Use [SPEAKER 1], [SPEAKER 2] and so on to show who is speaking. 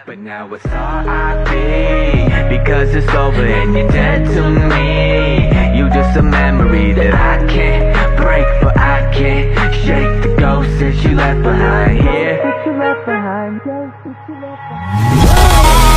[SPEAKER 1] But now it's R.I.P. because it's over and you're dead to me. You just a memory that I can't break, but I can't shake the ghost that you left behind here.